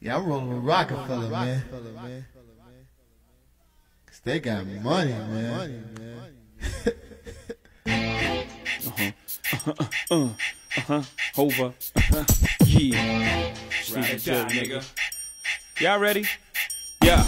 Yeah, I'm rolling with Rockefeller, man. Cause they got money, man. Hova. Yeah. Ride or die, nigga. Y'all ready? Yeah.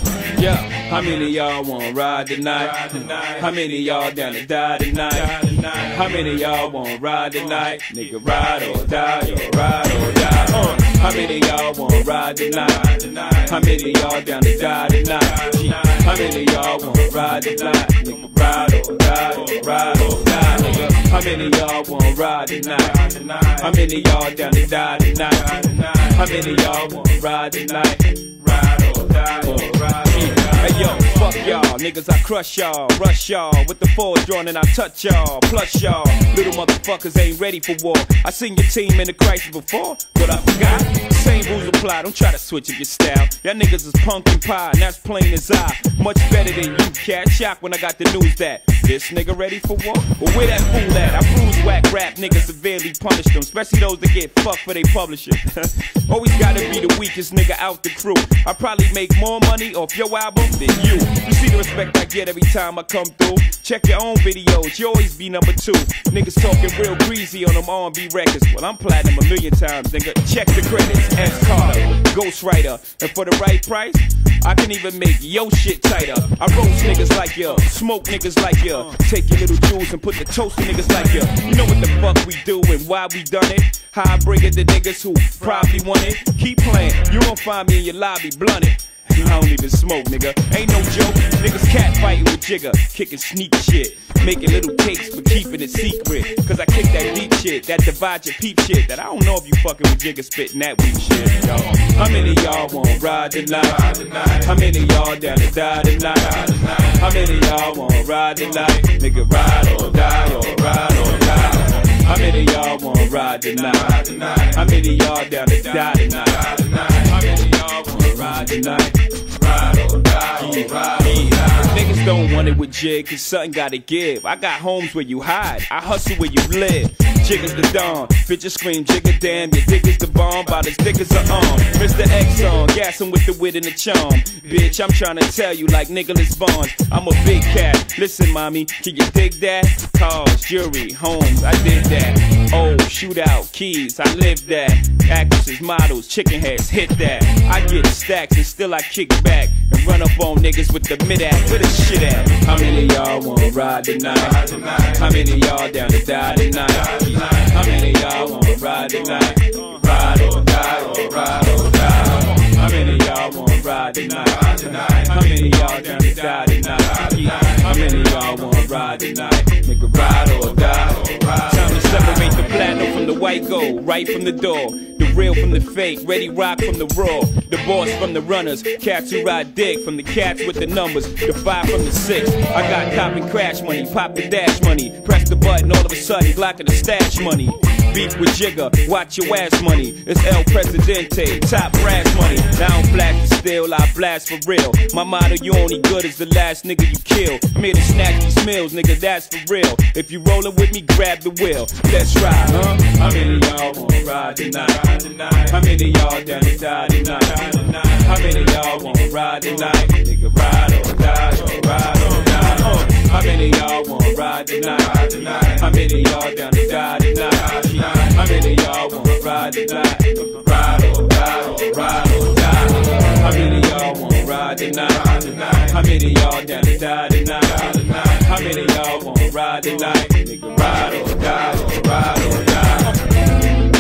How many of y'all wanna ride tonight? How many of y'all down to die tonight? How many of y'all wanna ride tonight? Nigga, ride or die, yo, ride or die. How many of y'all wanna ride tonight? How many of y'all down to die tonight? How many of y'all wanna ride tonight? Nigga, ride or die, yo, ride or die, nigga. How many of y'all wanna ride tonight? How many of y'all down to die tonight? How many of y'all wanna ride tonight? Ride or die, or ride or die. Hey yo, fuck y'all, niggas, I crush y'all, rush y'all, with the force drawn and I touch y'all, plus y'all, little motherfuckers ain't ready for war. I seen your team in the crisis before, but I forgot, same rules apply, don't try to switch up your style. Y'all niggas is pumpkin pie, and that's plain as I. Much better than you, cat. Shocked when I got the news that this nigga ready for war? Well, where that fool at? I bruise whack rap niggas, severely punish them, especially those that get fucked for they publishing. Always gotta be the weakest nigga out the crew. I probably make more money off your album than you. You see the respect I get every time I come through. Check your own videos, you always be number 2. Niggas talking real greasy on them R&B records. Well, I'm platinum a million times, nigga. Check the credits. S. Carter, Ghostwriter, and for the right price, I can even make yo shit tighter. I roast niggas like ya, smoke niggas like ya, take your little jewels and put the toast to niggas like ya. You know what the fuck we do and why we done it? How I bring it to niggas who probably want it. Keep playing, you gon' find me in your lobby blunted. I don't even smoke, nigga. Ain't no joke. Niggas cat fighting with Jigga, kicking sneak shit, making little cakes but keeping it secret. Cause I kick that deep shit, that divide your peep shit, that I don't know if you fucking with Jigga spitting that weak shit, yo. How many of y'all wanna ride tonight? How many of y'all down to die tonight? How many of y'all wanna ride tonight? Nigga, ride or die, or ride or die. How many of y'all wanna ride tonight? How many of y'all down to die tonight? How many of y'all wanna ride tonight? Ride or die, or ride or die. Niggas don't want it with Jig, cause something gotta give. I got homes where you hide, I hustle where you live. Jigga's the dawn, bitches scream Jigga damn, your dick is the bomb, about as thick as an arm. Mr. X on, gassing with the wit and the charm. Bitch, I'm trying to tell you like Nicholas Vaughn, I'm a big cat. Listen, mommy, can you dig that? Cars, jewelry, homes, I did that. Oh, shootout, keys, I live that. Actresses, models, chicken heads, hit that. I get stacks and still I kick back and run up on niggas with the mid-act. Where the shit at? How many of y'all wanna ride tonight? How many of y'all down to die tonight? How many of y'all wanna ride tonight? Ride or die, or ride or die. How many of y'all wanna ride tonight? How many of y'all down to die tonight? How many of y'all wanna ride tonight? Nigga, ride or die, or ride. Time to separate the platinum from the white gold, right from the door. The real from the fake, ready rock from the raw. The boss from the runners, cats who ride dick. From the cats with the numbers, the 5 from the 6. I got cop and crash money, pop the dash money. Press the button, all of a sudden, Glock in the stash money. Beef with Jigga, watch your ass money. It's El Presidente, top brass money. Now I don't blast for still, I blast for real. My motto, you only good as the last nigga you kill. I'm here to snatch these meals, nigga, that's for real. If you rollin' with me, grab the wheel. Let's ride, huh? How many of y'all wanna ride tonight? How many of y'all down to die tonight? How many of y'all wanna ride tonight? Nigga, ride or die, or ride or die. How many of y'all wanna ride tonight? How many of y'all down to die tonight? How many of y'all wanna ride tonight? Ride or die, or ride or die. How many of y'all wanna ride tonight? How many of y'all down to die tonight? How many of y'all wanna ride tonight? Nigga, ride or die, or ride or die.